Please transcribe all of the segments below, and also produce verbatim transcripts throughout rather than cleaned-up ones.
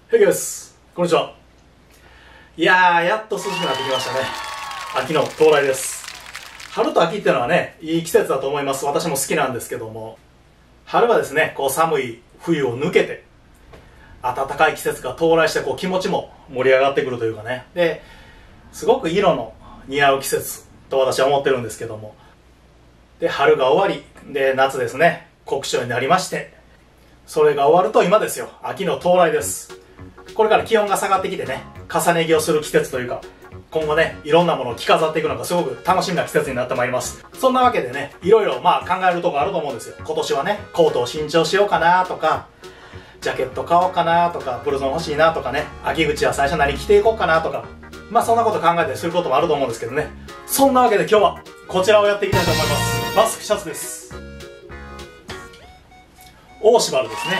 ヘイゲです。こんにちは。いやー、やっと涼しくなってきましたね。秋の到来です。春と秋っていうのはね、いい季節だと思います。私も好きなんですけども、春はですね、こう寒い冬を抜けて、暖かい季節が到来して、こう気持ちも盛り上がってくるというかね。で、すごく色の似合う季節と私は思ってるんですけども。で、春が終わり、で、夏ですね、酷暑になりまして、それが終わると今ですよ、秋の到来です。これから気温が下がってきてね、重ね着をする季節というか、今後ね、いろんなものを着飾っていくのがすごく楽しみな季節になってまいります。そんなわけでね、いろいろまあ考えるとこあると思うんですよ。今年はね、コートを新調しようかなとか、ジャケット買おうかなとか、ブルゾン欲しいなとかね、秋口は最初何着ていこうかなとか、まあそんなこと考えたりすることもあると思うんですけどね。そんなわけで今日はこちらをやっていきたいと思います。バスクシャツです。オーシバルですね。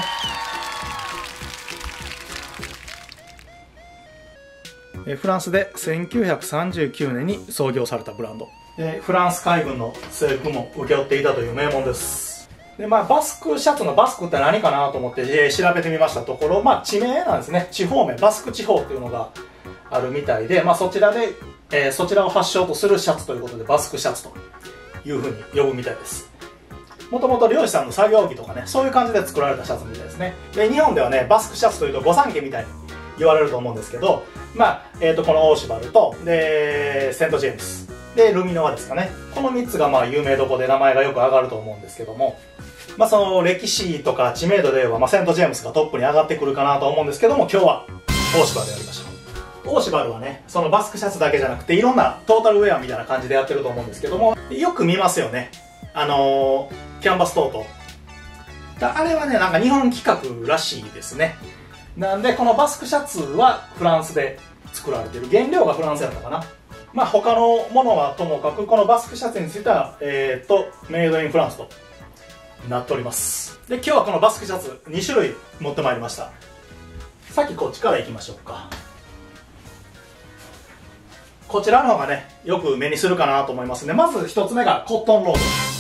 フランスでせんきゅうひゃくさんじゅうきゅうねんに創業されたブランドで、フランス海軍の制服も請け負っていたという名門です。で、まあ、バスクシャツのバスクって何かなと思って、えー、調べてみましたところ、まあ、地名なんですね。地方名、バスク地方っていうのがあるみたいで、まあ、そちらで、えー、そちらを発祥とするシャツということで、バスクシャツというふうに呼ぶみたいです。もともと漁師さんの作業着とかね、そういう感じで作られたシャツみたいですね。で、日本ではね、バスクシャツというと御三家みたいに言われると思うんですけど、まあ、えーと、このオーシバルと、で、セントジェームス、で、ルミノワですかね。このみっつがまあ有名どこで名前がよく上がると思うんですけども、まあその歴史とか知名度で言えば、まあセントジェームスがトップに上がってくるかなと思うんですけども、今日はオーシバルやりましょう。オーシバルはね、そのバスクシャツだけじゃなくて、いろんなトータルウェアみたいな感じでやってると思うんですけども、よく見ますよね。あのー、キャンバストート。あれはね、なんか日本企画らしいですね。なんで、このバスクシャツはフランスで作られている。原料がフランスやったかな。まあ他のものはともかく、このバスクシャツについては、えー、っと、メイドインフランスとなっております。で、今日はこのバスクシャツにしゅるい持ってまいりました。さっきこっちからいきましょうか。こちらの方がね、よく目にするかなと思いますね。まず一つ目がコットンロード。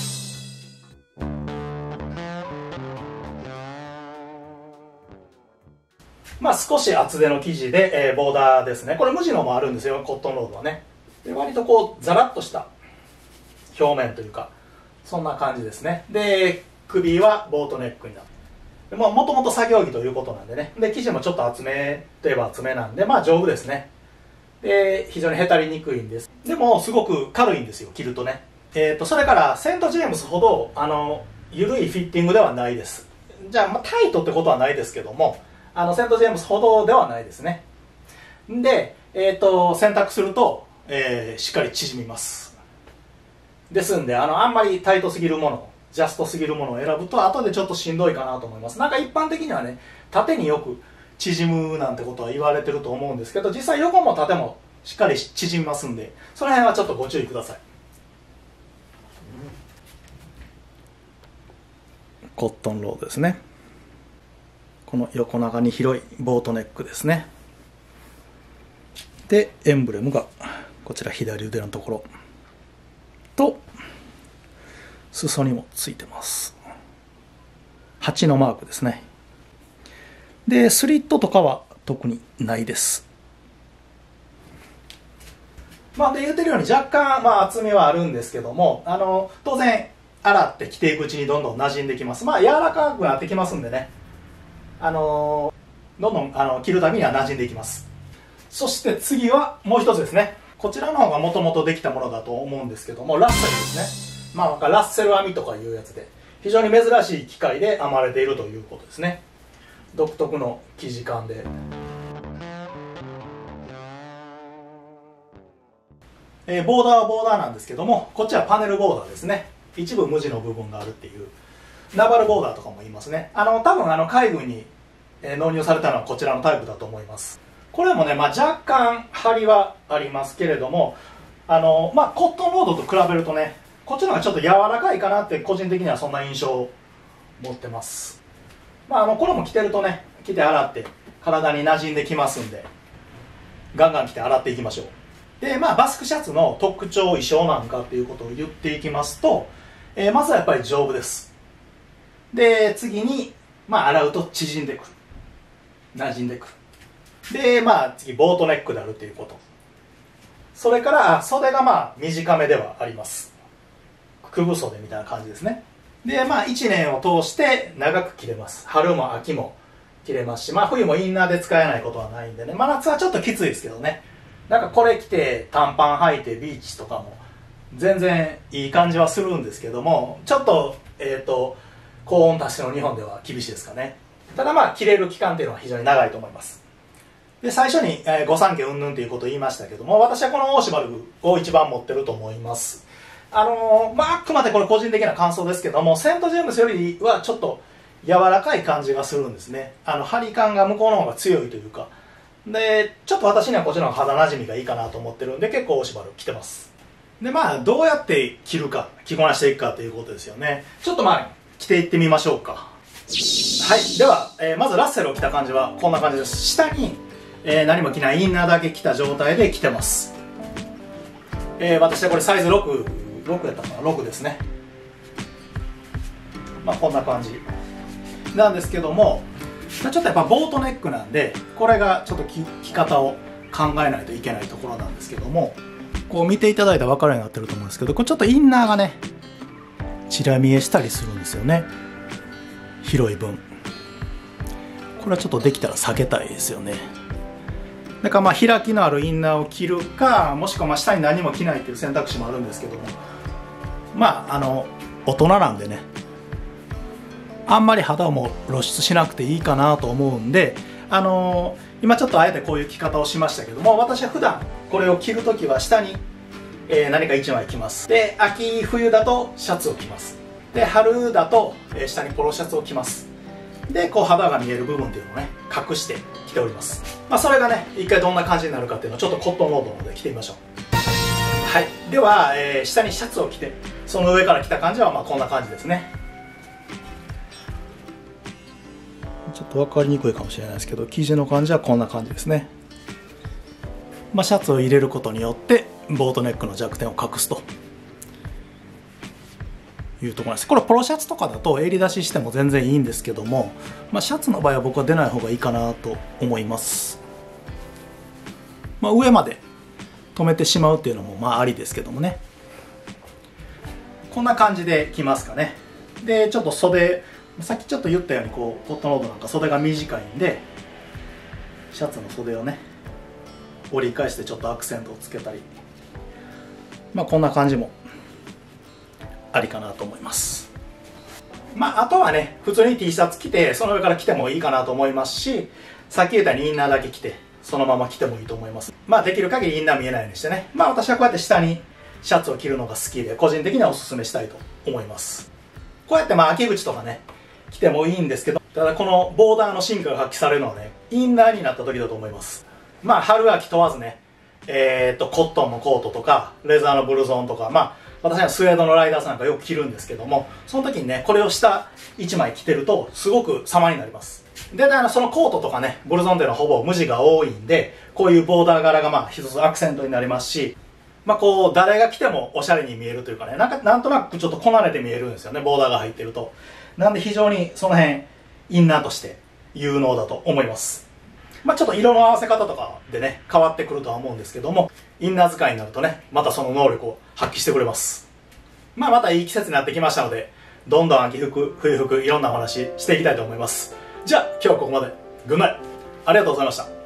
まあ少し厚手の生地で、えー、ボーダーですね。これ無地のもあるんですよ、コットンロードはね。で、割とこうザラッとした表面というか、そんな感じですね。で、首はボートネックになって、もともと作業着ということなんでね。で、生地もちょっと厚めといえば厚めなんで、まあ丈夫ですね。で、非常にへたりにくいんです。でもすごく軽いんですよ、着るとね。えっと、それからセントジェームスほどあの緩いフィッティングではないです。じゃあ、まあ、タイトってことはないですけども、あのセントジェームスほどではないですね。で、えっと洗濯すると、えー、しっかり縮みます。ですんで、あのあんまりタイトすぎるもの、ジャストすぎるものを選ぶと後でちょっとしんどいかなと思います。なんか一般的にはね、縦によく縮むなんてことは言われてると思うんですけど、実際横も縦もしっかり縮みますんで、その辺はちょっとご注意ください。コットンロードですね。この横長に広いボートネックですね。で、エンブレムがこちら左腕のところと裾にもついてます。はちのマークですね。で、スリットとかは特にないです。まあ、で言うてるように若干、まあ、厚みはあるんですけども、あの当然洗って着ていくうちにどんどん馴染んできます。まあ柔らかくなってきますんでね、あのー、どんどんあの着るたびには馴染んでいきます。そして次はもう一つですね。こちらの方がもともとできたものだと思うんですけども、ラッセルですね。まあラッセル編みとかいうやつで、非常に珍しい機械で編まれているということですね。独特の生地感で、えー、ボーダーはボーダーなんですけども、こっちはパネルボーダーですね。一部無地の部分があるっていう、ナバルボーダーとかも言いますね。あの多分あの海軍に納入されたのはこちらのタイプだと思います。これもね、まあ、若干張りはありますけれども、あの、まあ、コットンロードと比べるとね、こっちの方がちょっと柔らかいかなって個人的にはそんな印象を持ってます。まあ、あのこれも着てるとね、着て洗って体に馴染んできますんで、ガンガン着て洗っていきましょう。で、まあ、バスクシャツの特徴、衣装なんかっていうことを言っていきますと、えー、まずはやっぱり丈夫です。で、次に、まあ、洗うと縮んでくる。馴染んでくる。 で、まあ次ボートネックであるっていうこと。それから袖がまあ短めではあります。くぐ袖みたいな感じですね。で、まあいちねんを通して長く着れます。春も秋も着れますし、まあ冬もインナーで使えないことはないんでね、真夏はちょっときついですけどね。なんかこれ着て短パン履いてビーチとかも全然いい感じはするんですけども、ちょっと、えっと、高温多湿の日本では厳しいですかね。ただまあ着れる期間っていうのは非常に長いと思います。で、最初に、えー、御三家云々ということを言いましたけども、私はこのオーシバルを一番持ってると思います。あのー、まああくまでこれ個人的な感想ですけども、セントジェームスよりはちょっと柔らかい感じがするんですね。あの張り感が向こうの方が強いというか。で、ちょっと私にはこっちの方が肌なじみがいいかなと思ってるんで、結構オーシバル着てます。で、まあどうやって着るか、着こなしていくかということですよね。ちょっとまあ着ていってみましょうか。はい、では、えー、まずラッセルを着た感じはこんな感じです。下に、えー、何も着ないインナーだけ着た状態で着てます。えー、私はこれサイズろく、ろくやったかな、ろくですね。まあこんな感じなんですけども、ちょっとやっぱボートネックなんで、これがちょっと着着方を考えないといけないところなんですけども、こう見ていただいたら分かるようになってると思うんですけど、これちょっとインナーがねチラ見えしたりするんですよね、広い分。これはちょっとできたら避けたいですよね。だからまあ開きのあるインナーを着るか、もしくはまあ下に何も着ないっていう選択肢もあるんですけども、まああの大人なんでね、あんまり肌も露出しなくていいかなと思うんで、あのー、今ちょっとあえてこういう着方をしましたけども、私は普段これを着るときは下に、えー、何かいちまい着ます。で、秋冬だとシャツを着ます。で、春だと、えー、下にポロシャツを着ます。で、こう肌が見える部分っていうのをね隠して着ております。まあそれがね一回どんな感じになるかっていうのをちょっとコットンモードの方で着てみましょう。はい、では、えー、下にシャツを着て、その上から着た感じはまあこんな感じですね。ちょっと分かりにくいかもしれないですけど、生地の感じはこんな感じですね。まあ、シャツを入れることによってボートネックの弱点を隠すというところです。これポロシャツとかだと襟出ししても全然いいんですけども、まあ、シャツの場合は僕は出ない方がいいかなと思います。まあ、上まで止めてしまうっていうのもまあありですけどもね。こんな感じで着ますかね。でちょっと袖、さっきちょっと言ったようにこうコットンロードなんか袖が短いんで、シャツの袖をね折り返してちょっとアクセントをつけたり、まあこんな感じもありかなと思います。まああとはね普通に T シャツ着てその上から着てもいいかなと思いますし、さっき言ったようにインナーだけ着てそのまま着てもいいと思います。まあできる限りインナー見えないようにしてね、まあ私はこうやって下にシャツを着るのが好きで個人的にはおすすめしたいと思います。こうやってまあ秋口とかね着てもいいんですけど、ただこのボーダーの進化が発揮されるのはねインナーになった時だと思います。まあ春秋問わずね、えー、っとコットンのコートとかレザーのブルゾンとか、まあ私はスウェードのライダースなんかよく着るんですけども、その時にねこれを下いちまい着てるとすごく様になります。で、そのコートとかねブルゾンっていうのはほぼ無地が多いんで、こういうボーダー柄がまあ一つアクセントになりますし、まあこう誰が着てもおしゃれに見えるというかね、なんかなんとなくちょっとこなれて見えるんですよね、ボーダーが入ってると。なんで非常にその辺インナーとして有能だと思います。まあちょっと色の合わせ方とかでね変わってくるとは思うんですけども、インナー使いになるとねまたその能力を発揮してくれます。まあまたいい季節になってきましたので、どんどん秋服冬服いろんなお話していきたいと思います。じゃあ今日はここまで。グッナイ。ありがとうございました。